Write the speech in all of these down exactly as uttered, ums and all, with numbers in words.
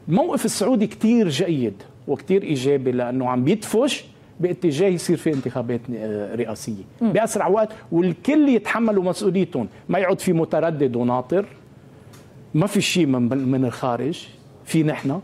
الموقف السعودي كتير جيد وكتير إيجابي، لأنه عم بيدفش باتجاه يصير في انتخابات رئاسية بأسرع وقت، والكل يتحملوا مسؤوليتهم، ما يعود في متردد وناطر، ما في شيء من من الخارج، في نحن.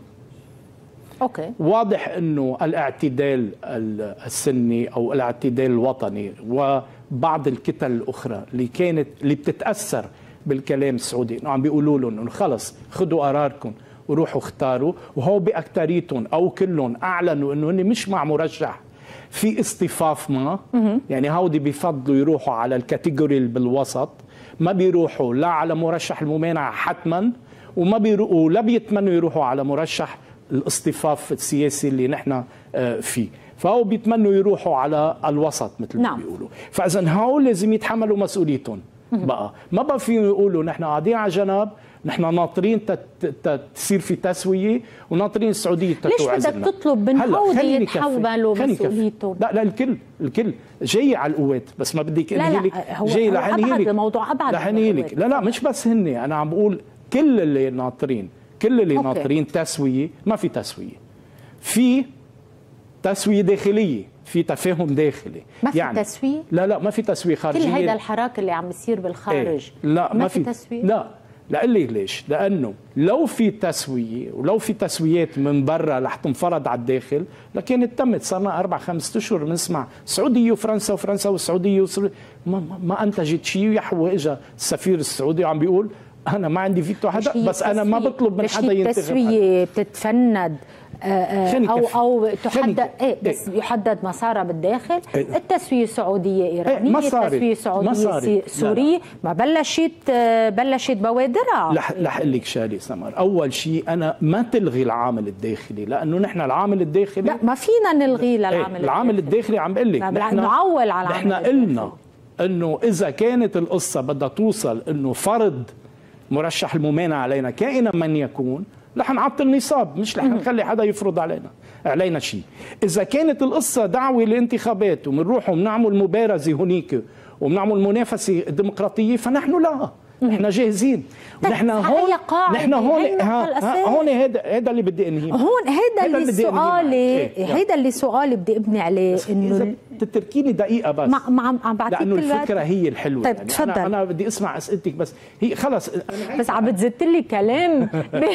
اوكي. واضح انه الاعتدال السني او الاعتدال الوطني وبعض الكتل الاخرى اللي كانت اللي بتتاثر بالكلام السعودي، انه عم بيقولوا لهم انه خلص خذوا قراركم وروحوا اختاروا، وهو باكثريتهم او كلهم اعلنوا انه هن مش مع مرشح في اصطفاف ما، يعني هودي بيفضلوا يروحوا على الكاتيجوري اللي بالوسط، ما بيروحوا لا على مرشح الممانعه حتما، وما بيروحوا ولا بيتمنوا يروحوا على مرشح الاصطفاف السياسي اللي نحن فيه، فهو بيتمنوا يروحوا على الوسط مثل ما بيقولوا. فاذا هول لازم يتحملوا مسؤوليتهم بقى، ما بقى فيهم يقولوا نحن قاعدين على جنب، نحن ناطرين تصير في تسويه وناطرين السعوديه تتوعزلنا. ليش بدك تطلب من هودي يتحملوا مسؤوليتهم؟ لا لا الكل الكل جاي على القوات، بس ما بدك انهي لك جاي لحني لك الموضوع ابعد لحني لك. لا لا مش بس هن، انا عم بقول كل اللي ناطرين، كل اللي أوكي. ناطرين تسويه، ما في تسويه، في تسويه داخليه، في تفاهم داخلي. ما في يعني تسويه؟ لا لا ما في تسويه خارجيه. كل هيدا الحراك اللي عم بيصير بالخارج ايه؟ لا ما, ما في تسويه؟ لا لا لي ليش؟ لانه لو في تسويه ولو في تسويات من برا رح تنفرض على الداخل لكانت تمت. صرنا اربع خمس اشهر بنسمع السعوديه وفرنسا وفرنسا والسعوديه وسر... ما, ما انتجت شيء، يحوى اجى السفير السعودي وعم بيقول انا ما عندي فيتو حدا، بس انا ما بطلب من حدا ينتخب. التسويه بتتفند او او تحدد ايه بس إيه؟ يحدد مسارها بالداخل. إيه؟ التسويه سعوديه ايرانيه، إيه؟ التسويه سعوديه سوريه، ما بلشت بلشت بوادرها. رح رح اقول لك شغله سمر، اول شيء انا ما تلغي العامل الداخلي، لانه نحن العامل الداخلي لا ما فينا نلغيه للعامل إيه؟ الداخلي. العامل الداخلي عم بقول لك نحن نعول على العامل نحن قلنا انه اذا كانت القصه بدها توصل انه فرض مرشح الممانعه علينا كائنا من يكون، رح نعطل نصاب، مش رح نخلي حدا يفرض علينا علينا شيء. اذا كانت القصه دعوه لانتخابات وبنروح وبنعمل مبارزه هنيك وبنعمل منافسه ديمقراطيه، فنحن لا، نحن جاهزين. نحن هون نحن هون هون هذا هذا اللي بدي انهيه. هون هذا اللي سؤالي، هذا اللي سؤالي بدي ابني عليه، انه تتركيني دقيقه بس ما عم بعطيك لانه الفكره هي الحلوه. طيب يعني تفضل. انا انا بدي اسمع اسئلتك، بس هي خلص بس عم بتزت لي كلام.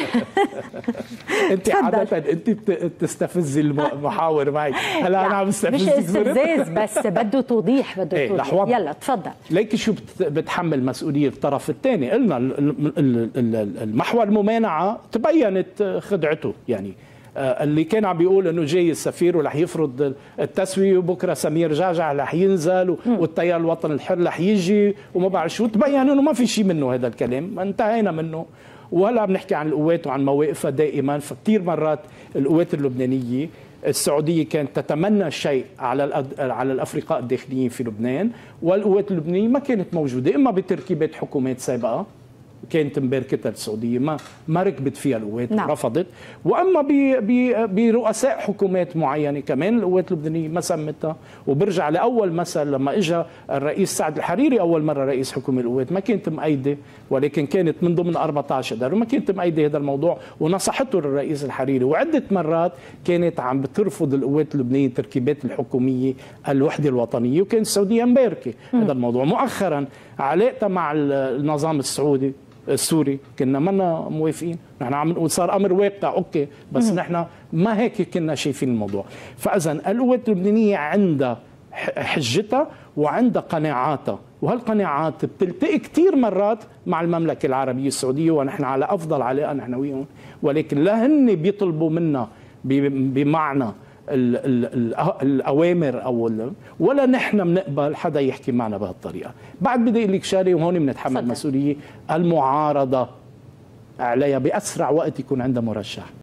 انت عاده انت بتستفزي المحاور معي، هلا انا عم بستفزك. مش استفزاز بس بده توضيح، بده ايه توضيح. يلا تفضل. ليك شو بتحمل مسؤوليه الطرف الثاني؟ قلنا المحور الممانعه تبينت خدعته، يعني اللي كان عم بيقول انه جاي السفير ورح يفرض التسويه وبكره سمير جعجع رح ينزل والتيار الوطني الحر رح يجي وما بعرف شو، تبين انه ما في شيء منه هذا الكلام، انتهينا منه. وهلا بنحكي عن القوات وعن مواقفها دائما، فكتير مرات القوات اللبنانيه السعوديه كانت تتمنى شيء على على الافرقاء الداخليين في لبنان، والقوات اللبنانيه ما كانت موجوده، اما بتركيبات حكومات سابقه كانت مباركتها السعوديه ما ما ركبت فيها القوات، نعم. رفضت، واما برؤساء حكومات معينه كمان القوات اللبنانيه ما سمتها. وبرجع لاول مثل لما اجى الرئيس سعد الحريري اول مره رئيس حكومه القوات، ما كانت مؤيده، ولكن كانت من ضمن أربعة عشر اذار وما كانت مؤيده هذا الموضوع، ونصحته الرئيس الحريري. وعده مرات كانت عم بترفض القوات اللبنانيه التركيبات الحكوميه الوحده الوطنيه، وكانت السعوديه مباركه هذا الموضوع. مؤخرا علاقتها مع النظام السعودي السوري كنا منا موافقين، نحن عم نقول صار امر واقع اوكي، بس نحن ما هيك كنا شايفين الموضوع. فاذا القوات اللبنانيه عندها حجتها وعندها قناعاتها، وهالقناعات بتلتقي كثير مرات مع المملكه العربيه السعوديه، ونحن على افضل علاقه نحن وياهم، ولكن لا هن بيطلبوا منا بمعنى ال ال الاوامر او ولا نحن بنقبل حدا يحكي معنا بهالطريقه. بعد بدي اقول لك شغله وهون بنتحمل مسؤوليه، المعارضه عليها باسرع وقت يكون عندها مرشح.